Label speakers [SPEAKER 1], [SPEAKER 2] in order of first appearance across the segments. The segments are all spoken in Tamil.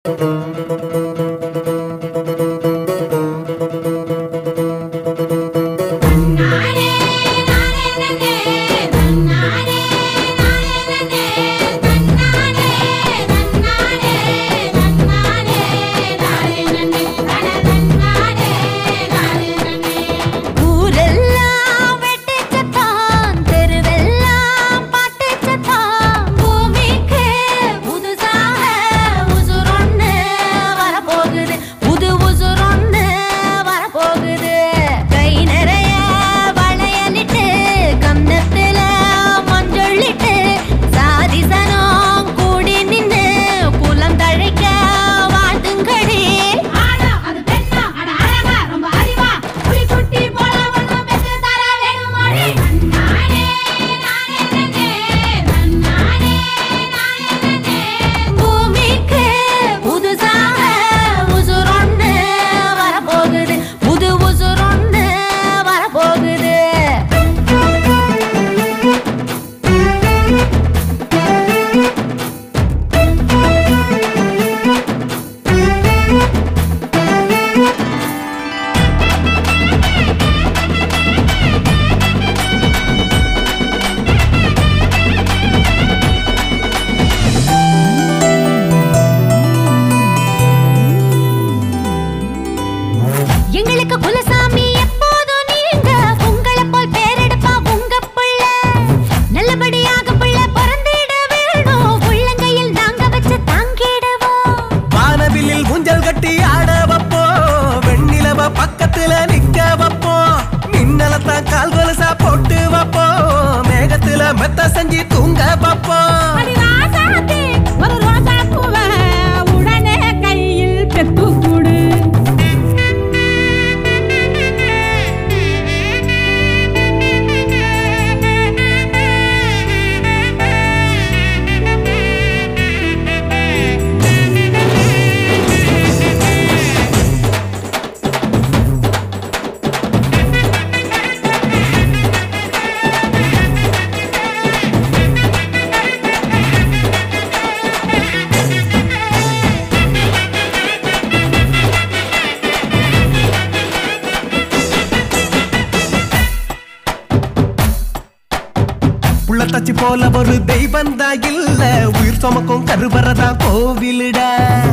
[SPEAKER 1] தச்சி போல ஒரு தெய்வந்தா இல்ல உயிர் சுமக்கும் கருவறதா கோவிலுடா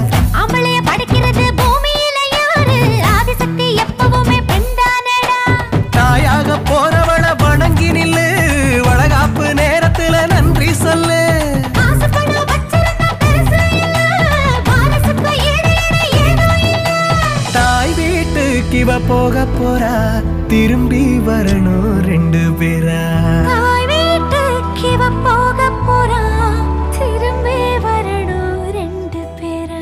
[SPEAKER 2] அவளைய படைக்கிறது பூமியில யாரு ஆதிசக்தி எப்பவுமே பெண்தானடா
[SPEAKER 1] தாயாக போறவள வணங்கி நில்லு வளகாப்பு நேரத்துல நன்றி சொல்லு
[SPEAKER 2] ஆசைப்பட வச்சிருந்தா பெருசு இல்ல வாரசுக்கு ஈடு ஏதோ இல்ல
[SPEAKER 1] தாய் வீட்டுக்கு இவ போக போறா திரும்பி வரணும் ரெண்டு பேரா
[SPEAKER 2] இவ போக போறா திரும்பி வரணும் ரெண்டு பேரா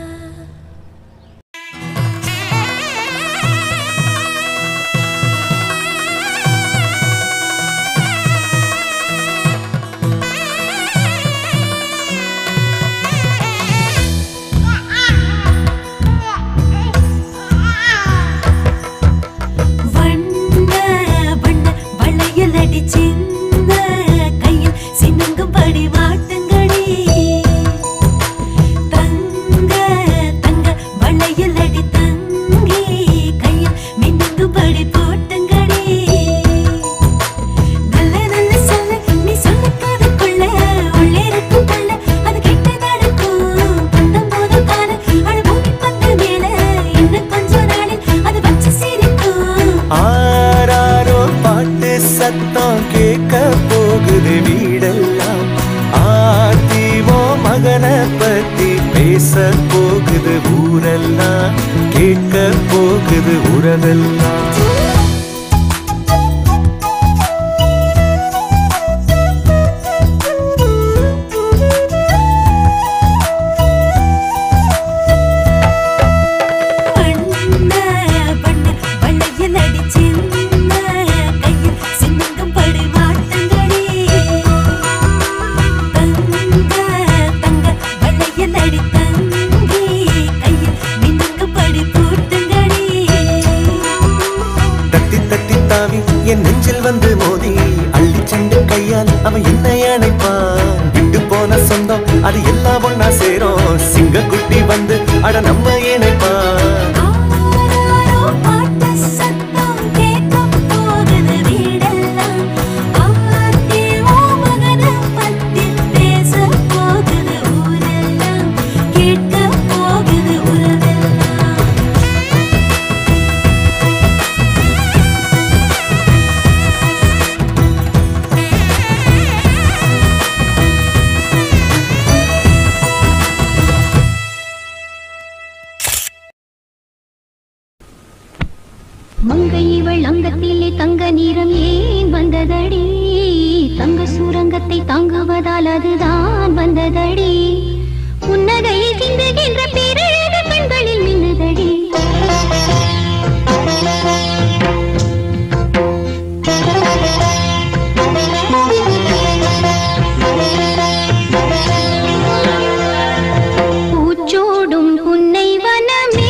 [SPEAKER 2] வண்ண வண்ண வளையல் அடிச்சு
[SPEAKER 1] சத்தம் கேட்க போகுது வீடெல்லாம் ஆத்திவோ மகனை பத்தி பேச போகுது ஊரெல்லாம் கேட்க போகுது உறவெல்லாம் என் நெஞ்சில் வந்து மோதி அள்ளி சென்று கையால் அவன் என்னை அணைப்பான் விட்டு போன சொந்தம் அது எல்லாம் ஒன்னா சேரும் சிங்க குட்டி வந்து
[SPEAKER 2] நேரம் ஏன் வந்ததடி தங்க சுரங்கத்தை தாங்குவதால் அதுதான் வந்ததடி புன்னகையை சிந்துகின்ற பேரழகு கண்களில் மின்னுதடி பூச்சோடும் புன்னை வனமே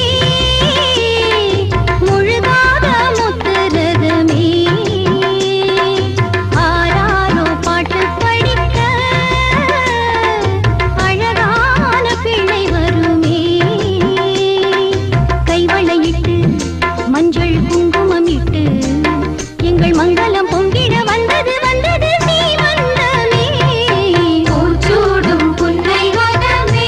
[SPEAKER 2] முழுகாத முத்துரதமே ஆராரோ பாட்டு படிக்க அழகான பிள்ளை வருமே கைவளையிட்டு மஞ்சள் குங்குமமிட்டு எங்கள் மங்களம் பொங்கிட வந்தது வந்தது சீமந்தமே பூச்சூடும் புன்னை வனமே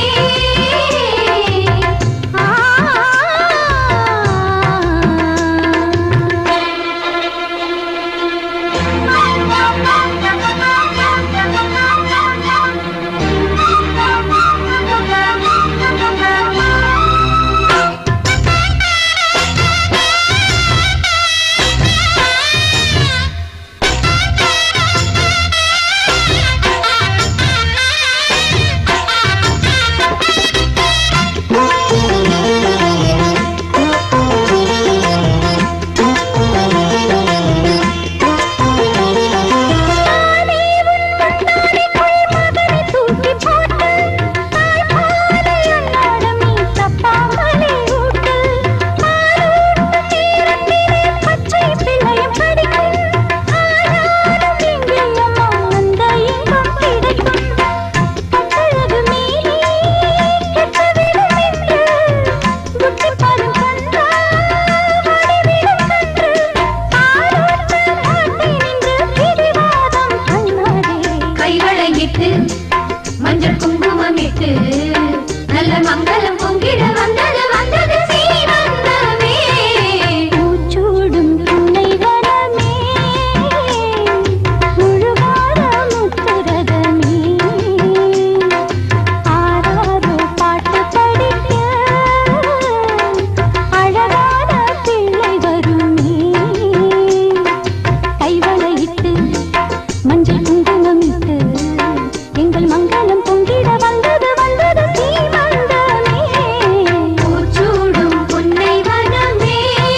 [SPEAKER 2] மஞ்சள் குங்குமமிட்டு நல்ல மங்களம் பொங்கிட வந்தது வந்தது சீமந்தமே பூச்சூடும் புன்னை வனமே முழுகாத முத்துரதமே ஆராரோ பாட்டு படிக்க அழகான பிள்ளை வருமே கைவளையிட்டு மஞ்சள் குங்குமமிட்டு எங்கள் மங்களம் பொங்கிட வந்தது வந்தது சீமந்தமே பூச்சூடும் புன்னை வனமே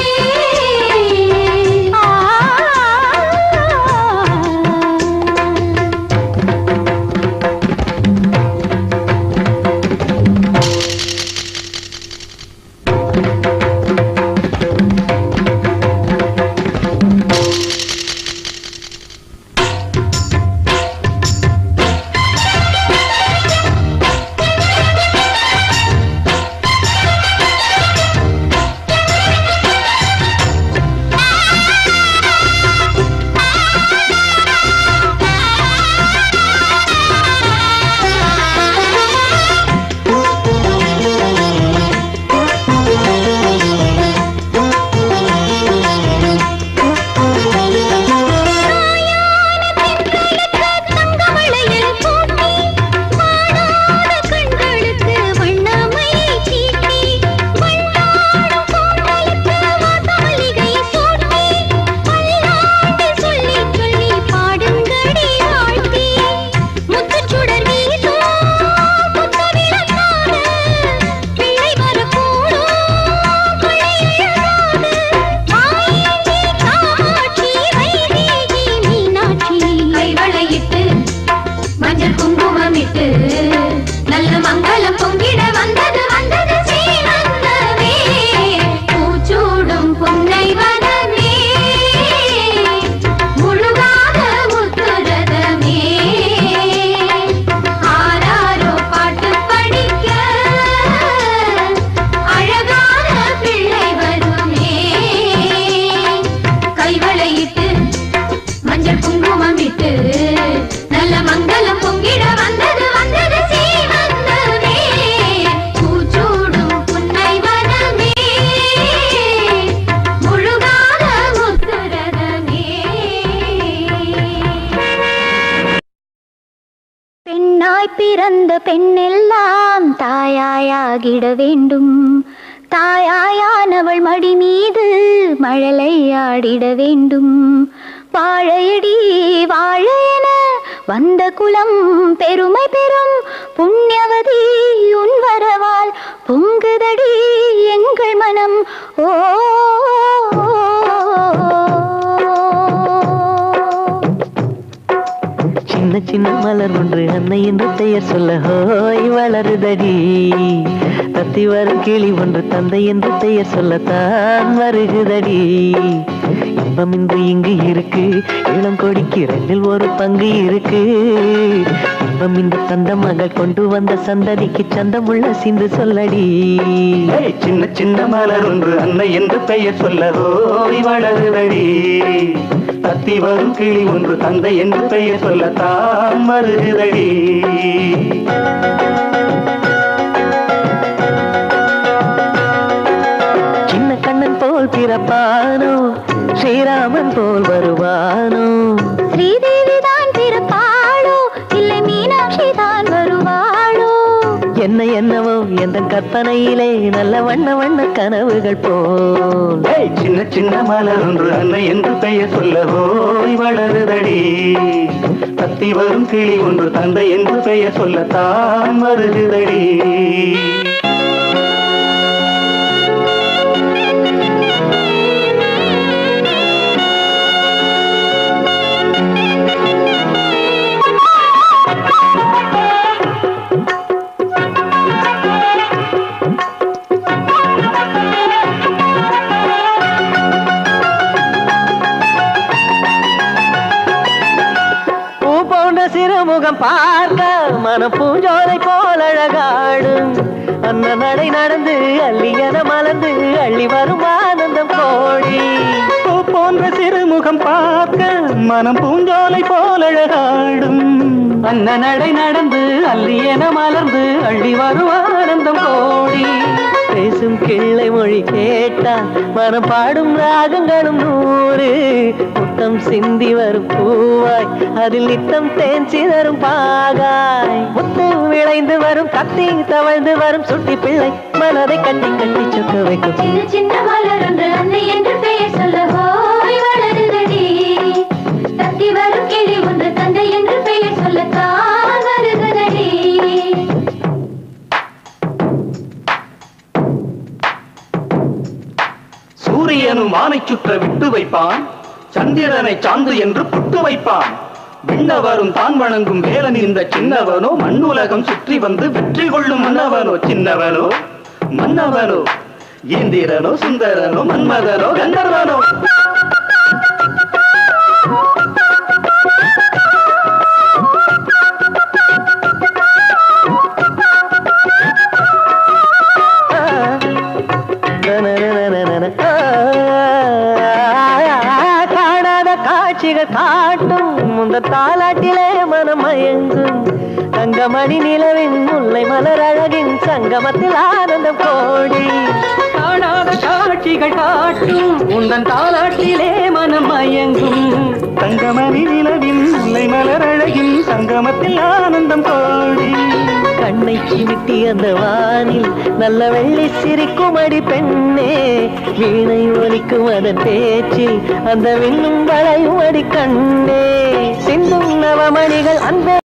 [SPEAKER 2] நல்ல மங்களம் பொங்கிட வந்தது வந்தது சீமந்தமே பூச்சூடும் புன்னை வனமே முழுகாத முத்துரதமே ஆராரோ பாட்டு படிக்க அழகான பிள்ளை வருமே கைவளையிட்டு மஞ்சள் குங்குமமிட்டு நல்ல மங்களம் பொங்கிட வந்தது வந்தது சீமந்தமே பூச்சூடும் புன்னை வனமே முழுகாத முத்துரதமே பெண்ணாய் பிறந்த பெண்ணெல்லாம் தாயாயாகிட வேண்டும் தாயாயானவள் மடி மீது மழலையாடிட வேண்டும் வாழையடி வாழையென வந்த குலம் பெருமை பெறும் புண்ணியவதி உன் வரவால் பொங்குதடி எங்கள் மனம். ஓ
[SPEAKER 3] சின்ன சின்ன மலர் ஒன்று அன்னை என்று பெயர் சொல்ல ஹோய் வளருதடி. தத்தி வரும் கிளி ஒன்று தந்தை என்று பெயர் சொல்லத்தான் வருகுதடி. இன்பம் இன்று இங்கு இருக்கு, இளம் கொடிக்கு ரெண்டில் ஒரு பங்கு இருக்கு. இன்பம் இந்த தந்த மகள் கொண்டு வந்த சந்ததிக்கு சந்தமுள்ள சிந்து சொல்லடி.
[SPEAKER 4] சின்ன சின்ன மலர் ஒன்று அன்னை என்று பெயர் சொல்ல ஹோய் வளருதடி. தத்தி வரும் கிளி ஒன்று தந்தை என்று பெயர் சொல்லத்தான் வருகுதடி.
[SPEAKER 3] சின்ன கண்ணன் போல் பிறப்பானோ, ஸ்ரீராமன் போல் வருவானோ.
[SPEAKER 2] ஸ்ரீதேவி தான் பிறப்பாளோ, இல்லை மீனாட்சி தான் வருவாளோ.
[SPEAKER 3] என்ன என்னவோ எந்த கற்பனையிலே நல்ல வண்ண வண்ண கனவுகள் போல்.
[SPEAKER 4] சின்ன சின்ன மலர் ஒன்று அன்னை என்று பெயர் சொல்ல ஹோய் வளருதடி. தத்தி வரும் கிளி ஒன்று தந்தை என்று பெயர் சொல்லத்தான் வருகுதடி.
[SPEAKER 3] சிறுமுகம் பார்க்க மனம் பூஞ்சோலை போல் அழகாடும். அந்த நடை நடந்து அள்ளியன மலர்ந்து அள்ளி வரும் ஆனந்தம் கோடி.
[SPEAKER 4] பூ போன்ற சிறுமுகம் பார்க்க மனம் பூஞ்சோலை போல் அழகாடும்.
[SPEAKER 3] அந்த நடை நடந்து அள்ளியன மலர்ந்து அள்ளி வரும் ஆனந்தம் கோடி. பேசும் கிள்ளை மொழி கேட்டால் மனம் பாடும் ராகங்களும் 100. முத்தம் சிந்தி வரும் பூவாய் அதில் நித்தம் தேன் சிதறும் பாகாய். முத்து விளைந்து வரும் கத்தி தவழ்ந்து வரும் சுட்டி பிள்ளை மனதை கட்டி கட்டி சொக்க வைக்கும்.
[SPEAKER 2] சின்ன சின்ன மலர் ஒன்று அன்னை என்று பெயர் சொல்ல ஹோய் வளருதடி. தத்தி வரும் கிளி ஒன்று தந்தை என்று பெயர் சொல்லத்தான் வருகுதடி.
[SPEAKER 4] சூரியனும் வானை சுற்ற விட்டு வைப்பான், சந்திரனை சாந்து என்று புட்டு வைப்பான். விண்ணவரும் தான் வணங்கும் வேலன் இந்த சின்னவனோ, மண்ணுலகம் சுற்றி வந்து வெற்றி கொள்ளும் மன்னவனோ. சின்னவனோ மன்னவனோ, இந்திரனோ சுந்தரனோ, மன்மதனோ கந்தர்வனோ.
[SPEAKER 3] காணாத காட்சிகள் காட்டும் முந்த தாலாட்டிலே மனம் மயங்கும். தங்கமணி நிலவின் முல்லை மலர் அழகின் சங்கமத்தில் ஆனந்தம் கோடி. காணாத காட்சிகள் காட்டும் முந்தன் தாலாட்டிலே மனம் மயங்கும்.
[SPEAKER 4] தங்கமணி நிலவின் முல்லை மலர் அழகின் சங்கமத்தில் ஆனந்தம் கோடி.
[SPEAKER 3] கண்ணை சிமிட்டி அந்த வானில் நல்ல வெள்ளி சிரிக்கும் அடி பெண்ணே. வீணை ஒலிக்கும் அதன் பேச்சில் அந்த விண்ணும் வளையும் அடி கண்ணே. சிந்தும் நவமணிகள் அந்த